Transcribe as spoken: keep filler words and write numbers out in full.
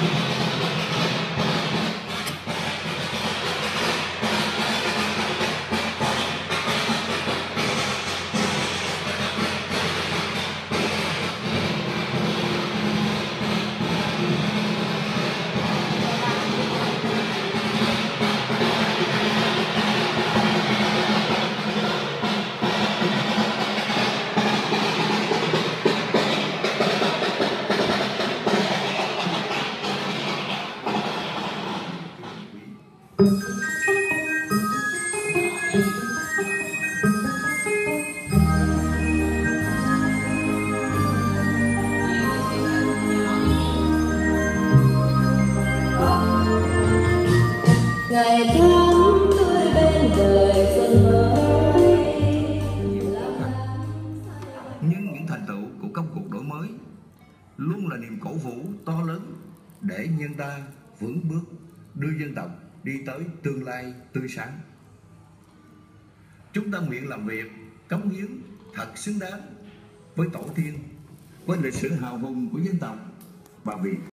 Ngày tháng tươi bên đời xuân mới. Nhưng những thành tựu của công cuộc đổi mới luôn là niềm cổ vũ to lớn để nhân ta vững bước đưa dân tộc đi tới tương lai tươi sáng. Chúng ta nguyện làm việc cống hiến thật xứng đáng với tổ tiên, với lịch sử hào hùng của dân tộc và vì